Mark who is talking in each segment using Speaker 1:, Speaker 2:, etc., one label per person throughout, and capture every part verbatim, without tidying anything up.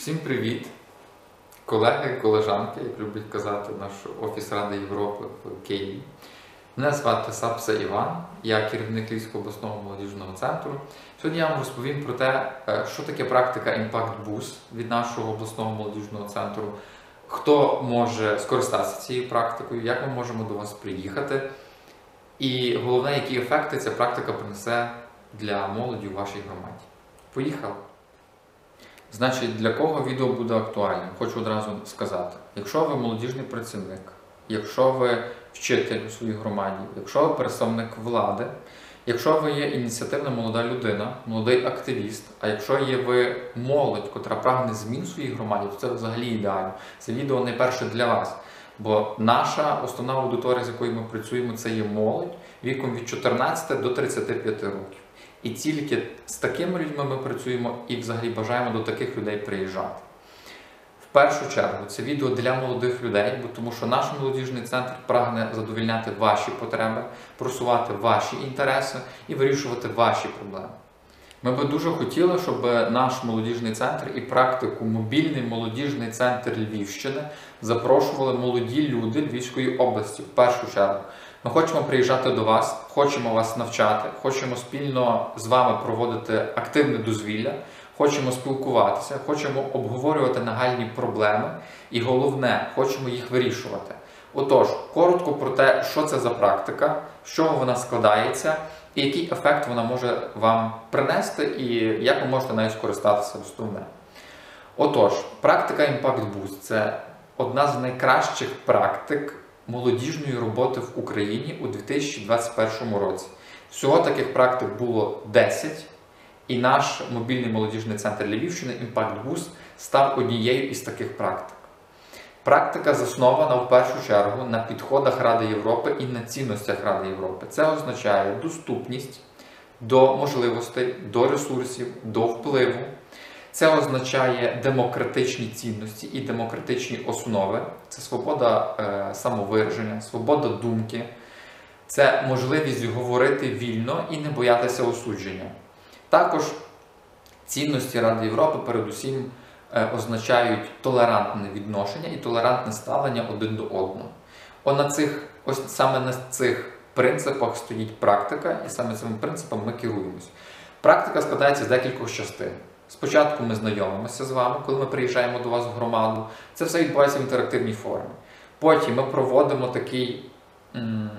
Speaker 1: Всім привіт! Колеги, колежанки, як люблять казати наш Офіс Ради Європи в Києві. Мене звати Сапса Іван, я керівник Львівського обласного молодіжного центру. Сьогодні я вам розповім про те, що таке практика Impact Boost від нашого обласного молодіжного центру, хто може скористатися цією практикою, як ми можемо до вас приїхати і головне, які ефекти ця практика принесе для молоді у вашій громаді. Поїхали! Значить, для кого відео буде актуальним? Хочу одразу сказати. Якщо ви молодіжний працівник, якщо ви вчитель у своїй громаді, якщо ви представник влади, якщо ви є ініціативна молода людина, молодий активіст, а якщо є ви молодь, котра прагне змін в своїй громаді, то це взагалі ідеально. Це відео найперше для вас. Бо наша основна аудиторія, з якою ми працюємо, це є молодь віком від чотирнадцяти до тридцяти п'яти років. І тільки з такими людьми ми працюємо і взагалі бажаємо до таких людей приїжджати. В першу чергу це відео для молодих людей, бо тому що наш молодіжний центр прагне задовольняти ваші потреби, просувати ваші інтереси і вирішувати ваші проблеми. Ми би дуже хотіли, щоб наш молодіжний центр і практику мобільний молодіжний центр Львівщини запрошували молоді люди Львівської області в першу чергу. Ми хочемо приїжджати до вас, хочемо вас навчати, хочемо спільно з вами проводити активне дозвілля, хочемо спілкуватися, хочемо обговорювати нагальні проблеми і головне, хочемо їх вирішувати. Отож, коротко про те, що це за практика, з чого вона складається і який ефект вона може вам принести і як ви можете нею скористатися основне. Отож, практика Impact Boost – це одна з найкращих практик молодіжної роботи в Україні у дві тисячі двадцять першому році. Всього таких практик було десять, і наш мобільний молодіжний центр Львівщини Impact Boost став однією із таких практик. Практика заснована в першу чергу на підходах Ради Європи і на цінностях Ради Європи. Це означає доступність до можливостей, до ресурсів, до впливу. Це означає демократичні цінності і демократичні основи. Це свобода е, самовираження, свобода думки. Це можливість говорити вільно і не боятися осудження. Також цінності Ради Європи передусім е, означають толерантне відношення і толерантне ставлення один до одного. О, на цих, ось саме на цих принципах стоїть практика, і саме цим принципом ми керуємось. Практика складається з декількох частин. Спочатку ми знайомимося з вами, коли ми приїжджаємо до вас в громаду. Це все відбувається в інтерактивній формі. Потім ми проводимо такий м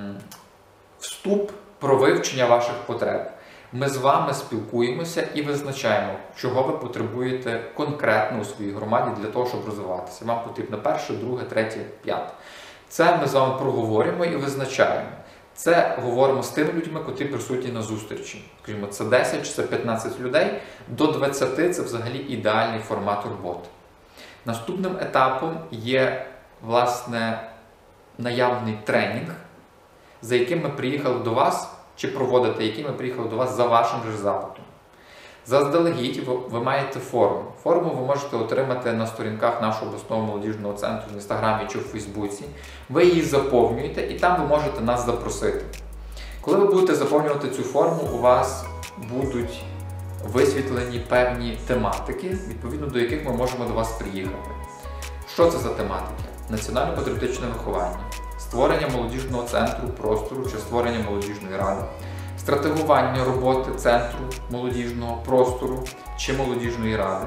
Speaker 1: вступ про вивчення ваших потреб. Ми з вами спілкуємося і визначаємо, чого ви потребуєте конкретно у своїй громаді для того, щоб розвиватися. Вам потрібно перше, друге, третє, п'яте. Це ми з вами проговорюємо і визначаємо. Це говоримо з тими людьми, котрі присутні на зустрічі. Скажімо, це десять чи це п'ятнадцять людей, до двадцяти – це взагалі ідеальний формат роботи. Наступним етапом є, власне, наявний тренінг, за яким ми приїхали до вас, чи проводите, який ми приїхали до вас за вашим же запитом. Заздалегідь ви, ви маєте форму. Форму ви можете отримати на сторінках нашого обласного молодіжного центру в Інстаграмі чи в Фейсбуці. Ви її заповнюєте і там ви можете нас запросити. Коли ви будете заповнювати цю форму, у вас будуть висвітлені певні тематики, відповідно до яких ми можемо до вас приїхати. Що це за тематики? Національно-патріотичне виховання, створення молодіжного центру простору чи створення молодіжної ради, стратегування роботи центру молодіжного простору чи молодіжної ради,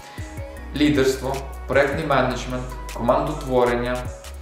Speaker 1: лідерство, проєктний менеджмент, командотворення,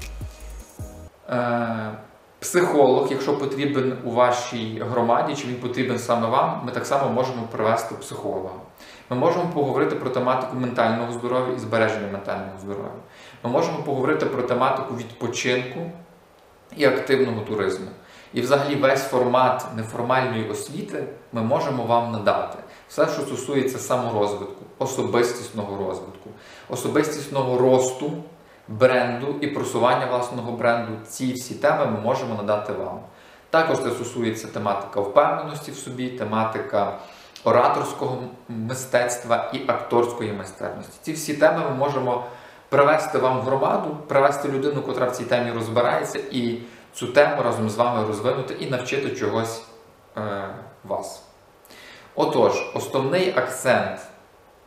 Speaker 1: е психолог, якщо потрібен у вашій громаді, чи він потрібен саме вам, ми так само можемо привести психолога. Ми можемо поговорити про тематику ментального здоров'я і збереження ментального здоров'я. Ми можемо поговорити про тематику відпочинку і активного туризму. І взагалі весь формат неформальної освіти ми можемо вам надати. Все, що стосується саморозвитку, особистісного розвитку, особистісного росту, бренду і просування власного бренду, ці всі теми ми можемо надати вам. Також це стосується тематика впевненості в собі, тематика ораторського мистецтва і акторської майстерності. Ці всі теми ми можемо привести вам в громаду, привести людину, яка в цій темі розбирається, і цю тему разом з вами розвинути і навчити чогось е, вас. Отож, основний акцент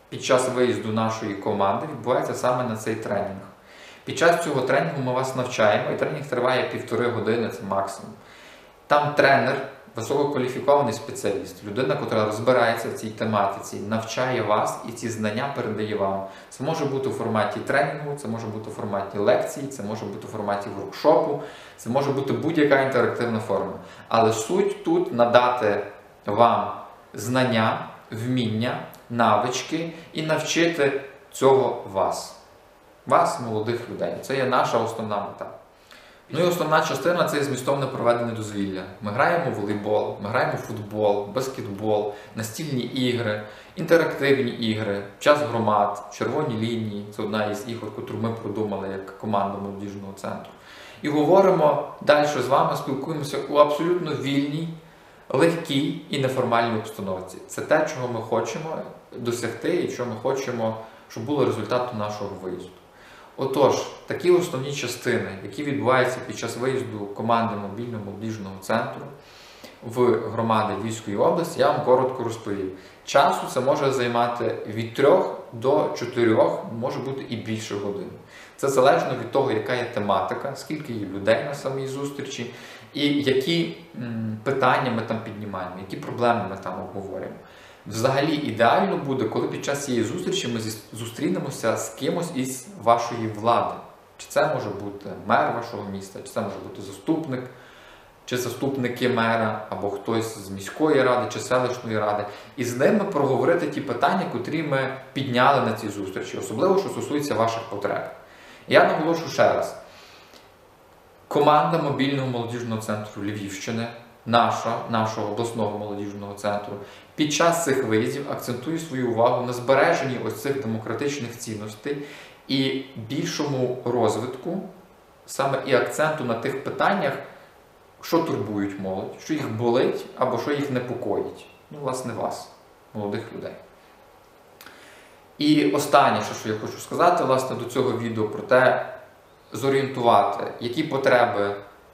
Speaker 1: під час виїзду нашої команди відбувається саме на цей тренінг. Під час цього тренінгу ми вас навчаємо, і тренінг триває півтори години, це максимум. Там тренер, висококваліфікований спеціаліст, людина, яка розбирається в цій тематиці, навчає вас і ці знання передає вам. Це може бути у форматі тренінгу, це може бути у форматі лекцій, це може бути у форматі воркшопу, це може бути будь-яка інтерактивна форма. Але суть тут надати вам знання, вміння, навички і навчити цього вас. Вас, молодих людей. Це є наша основна мета. Ну і основна частина – це змістовне проведення дозвілля. Ми граємо в волейбол, ми граємо в футбол, баскетбол, настільні ігри, інтерактивні ігри, час громад, червоні лінії. Це одна із ігор, яку ми продумали як команда молодіжного центру. І говоримо далі з вами, спілкуємося у абсолютно вільній, легкій і неформальній обстановці. Це те, чого ми хочемо досягти і чого ми хочемо, щоб було результатом нашого виїзду. Отож, такі основні частини, які відбуваються під час виїзду команди мобільного молодіжного центру в громади Львівської області, я вам коротко розповів. Часу це може займати від трьох до чотирьох, може бути і більше годин. Це залежно від того, яка є тематика, скільки є людей на самій зустрічі і які м, питання ми там піднімаємо, які проблеми ми там обговорюємо. Взагалі ідеально буде, коли під час цієї зустрічі ми зустрінемося з кимось із вашої влади. Чи це може бути мер вашого міста, чи це може бути заступник, чи заступники мера, або хтось з міської ради, чи селищної ради. І з ними проговорити ті питання, котрі ми підняли на цій зустрічі, особливо, що стосується ваших потреб. Я наголошу ще раз. Команда мобільного молодіжного центру Львівщини, наша, нашого обласного молодіжного центру, під час цих виїздів акцентує свою увагу на збереженні ось цих демократичних цінностей і більшому розвитку, саме і акценту на тих питаннях, що турбують молодь, що їх болить або що їх непокоїть. Ну, власне, вас, молодих людей. І останнє, що я хочу сказати, власне, до цього відео про те, зорієнтувати, які потреби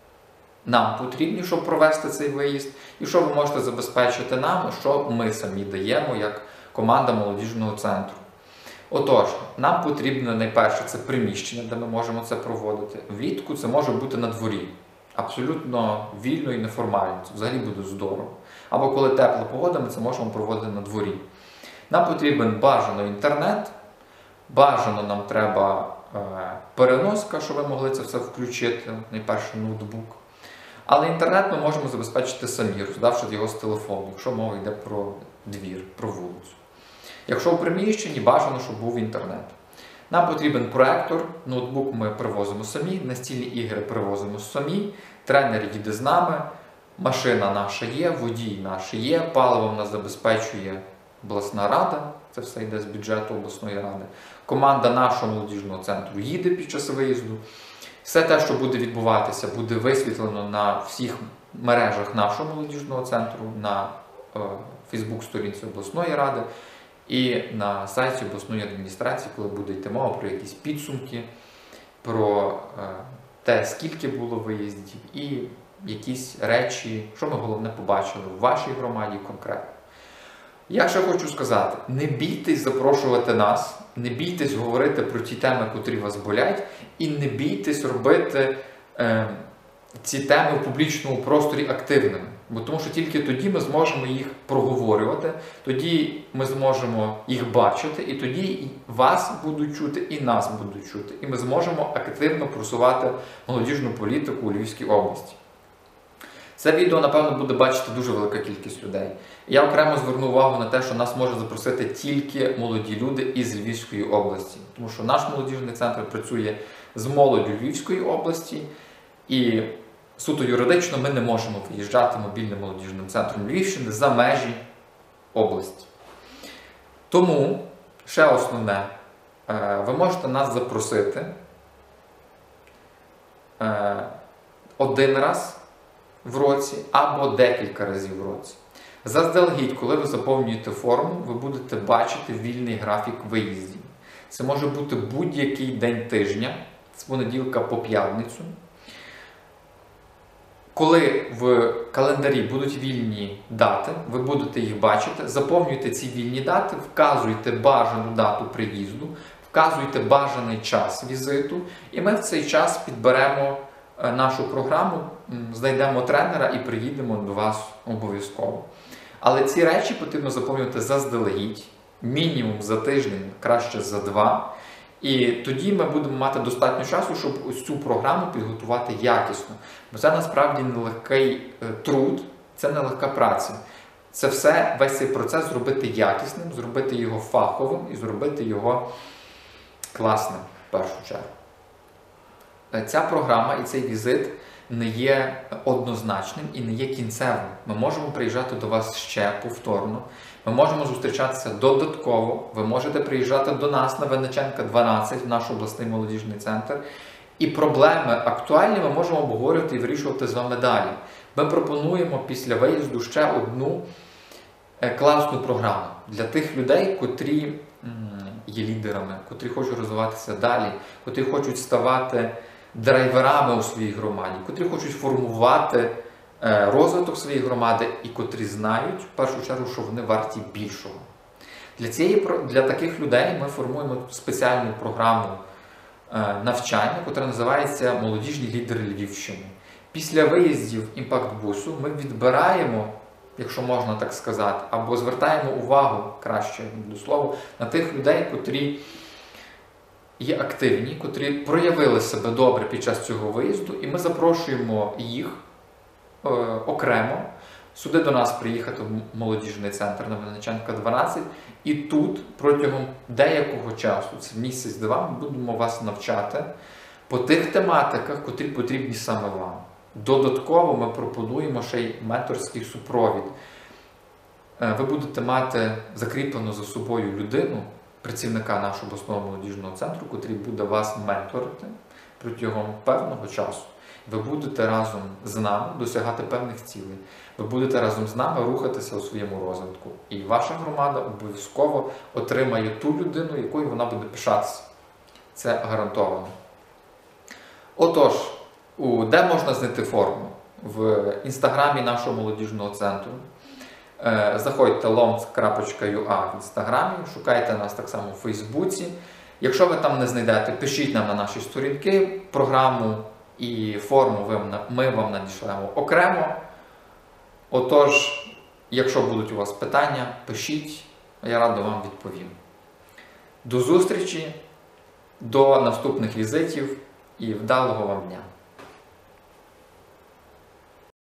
Speaker 1: нам потрібні, щоб провести цей виїзд, і що ви можете забезпечити нам, що ми самі даємо як команда молодіжного центру. Отож, нам потрібно найперше це приміщення, де ми можемо це проводити. Влітку це може бути на дворі. Абсолютно вільно і неформально. Це взагалі буде здорово. Або коли тепла погода, ми це можемо проводити на дворі. Нам потрібен бажано інтернет, бажано нам треба е, переноска, щоб ви могли це все включити, найперше ноутбук. Але інтернет ми можемо забезпечити самі, роздавши його з телефону, якщо мова йде про двір, про вулицю. Якщо в приміщенні, бажано, щоб був інтернет. Нам потрібен проектор, ноутбук ми привозимо самі, настільні ігри привозимо самі, тренер їде з нами, машина наша є, водій наш є, паливом нас забезпечує обласна рада, це все йде з бюджету обласної ради. Команда нашого молодіжного центру їде під час виїзду. Все те, що буде відбуватися, буде висвітлено на всіх мережах нашого молодіжного центру, на е, фейсбук-сторінці обласної ради і на сайті обласної адміністрації, коли буде йти мова про якісь підсумки, про е, те, скільки було виїздів і якісь речі, що ми головне побачили в вашій громаді конкретно. Я ще хочу сказати, не бійтесь запрошувати нас, не бійтесь говорити про ті теми, котрі вас болять, і не бійтесь робити е, ці теми в публічному просторі активними. Бо тому що тільки тоді ми зможемо їх проговорювати, тоді ми зможемо їх бачити, і тоді і вас будуть чути, і нас будуть чути. І ми зможемо активно просувати молодіжну політику у Львівській області. Це відео, напевно, буде бачити дуже велика кількість людей. Я окремо зверну увагу на те, що нас може запросити тільки молоді люди із Львівської області. Тому що наш молодіжний центр працює з молоддю Львівської області, і суто юридично ми не можемо виїжджати мобільним молодіжним центром Львівщини за межі області. Тому, ще основне, ви можете нас запросити один раз в році або декілька разів в році. Заздалегідь, коли ви заповнюєте форму, ви будете бачити вільний графік виїздів. Це може бути будь-який день тижня, з понеділка по п'ятницю. Коли в календарі будуть вільні дати, ви будете їх бачити, заповнюйте ці вільні дати, вказуйте бажану дату приїзду, вказуйте бажаний час візиту, і ми в цей час підберемо нашу програму, знайдемо тренера і приїдемо до вас обов'язково. Але ці речі потрібно заповнювати заздалегідь, мінімум за тиждень, краще за два. І тоді ми будемо мати достатньо часу, щоб ось цю програму підготувати якісно. Бо це насправді нелегкий труд, це нелегка праця. Це все, весь цей процес зробити якісним, зробити його фаховим і зробити його класним в першу чергу. Ця програма і цей візит не є однозначним і не є кінцевим. Ми можемо приїжджати до вас ще повторно, ми можемо зустрічатися додатково, ви можете приїжджати до нас на Винниченка дванадцять, в наш обласний молодіжний центр, і проблеми актуальні ми можемо обговорювати і вирішувати з вами далі. Ми пропонуємо після виїзду ще одну класну програму для тих людей, котрі є лідерами, котрі хочуть розвиватися далі, котрі хочуть ставати драйверами у своїй громаді, котрі хочуть формувати розвиток своєї громади і котрі знають, в першу чергу, що вони варті більшого. Для, цієї, для таких людей ми формуємо спеціальну програму навчання, яка називається «Молодіжні лідери Львівщини». Після виїздів імпакт-бусу ми відбираємо, якщо можна так сказати, або звертаємо увагу, краще до слова, на тих людей, котрі є активні, котрі проявили себе добре під час цього виїзду, і ми запрошуємо їх е, окремо сюди до нас приїхати в молодіжний центр на Винниченка дванадцять, і тут протягом деякого часу, це місяць-два, ми будемо вас навчати по тих тематиках, котрі потрібні саме вам. Додатково ми пропонуємо ще й менторський супровід. Ви будете мати закріплену за собою людину, працівника нашого обласного молодіжного центру, котрий буде вас менторити протягом певного часу. Ви будете разом з нами досягати певних цілей. Ви будете разом з нами рухатися у своєму розвитку. І ваша громада обов'язково отримає ту людину, якою вона буде пишатися. Це гарантовано. Отож, де можна знайти форму? В інстаграмі нашого молодіжного центру. Заходьте ломс крапка ю а в інстаграмі, шукайте нас так само в Фейсбуці. Якщо ви там не знайдете, пишіть нам на наші сторінки, програму і форму ми вам надішлемо окремо. Отож, якщо будуть у вас питання, пишіть, я радо вам відповім. До зустрічі, до наступних візитів і вдалого вам дня!